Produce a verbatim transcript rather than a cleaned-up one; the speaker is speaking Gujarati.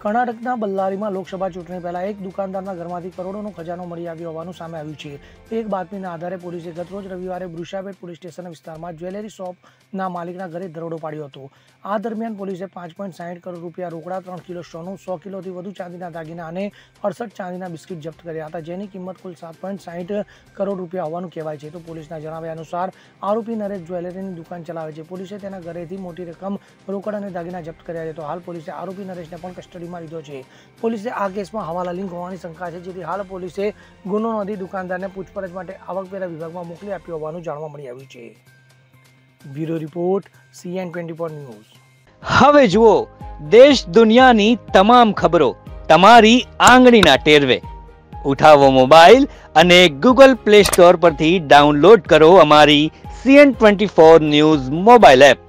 કર્ણાટકના બલ્લારીમાં લોકસભા ચૂંટણી પહેલા એક દુકાનદારના ઘરમાંથી કરોડોનો ખજાનો મળી આવ્યો હોવાનું સામે આવ્યું છે. એક બાતમીના આધારે પોલીસે ગતરોજ રવિવારે બૃષાબેટ પોલીસ સ્ટેશન વિસ્તારમાં જ્વેલરી શોપના માલિકના ઘરે દરોડો પાડ્યો હતો. આ દરમિયાન પોલીસે પાંચ પોઈન્ટ સાહીઠ કરોડ રૂપિયા રોકડા, ત્રણ કિલો સોનું, સો કિલોથી વધુ ચાંદીના દાગીના અને અડસઠ ચાંદીના બિસ્કિટ જપ્ત કર્યા હતા, જેની કિંમત કુલ સાત પોઈન્ટ સાહીઠ કરોડ રૂપિયા હોવાનું કહેવાય છે. તો પોલીસના જણાવ્યા અનુસાર આરોપી નરેશ જ્વેલરીની દુકાન ચલાવે છે. પોલીસે તેના ઘરેથી મોટી રકમ રોકડ અને દાગીના જપ્ત કર્યા છે. તો હાલ પોલીસે આરોપી નરેશને પણ કસ્ટડીમાં લીધો છે. પોલીસે આ કેસમાં હવાલા લિંક હોવાની શંકા છે, જેથી હાલ પોલીસે ગુનો નોંધી દુકાનદારને પૂછપરછ માટે આવકવેરા વિભાગમાં મોકલી આપ્યો હોવાનું જાણવા મળી આવ્યું છે. Bureau report, CN twenty four news. હવે જુઓ દેશ દુનિયાની તમામ ખબરો તમારી આંગળીના ટેરવે. ઉઠાવો મોબાઈલ અને ગૂગલ પ્લે સ્ટોર પરથી ડાઉનલોડ કરો અમારી CN twenty four news mobile app.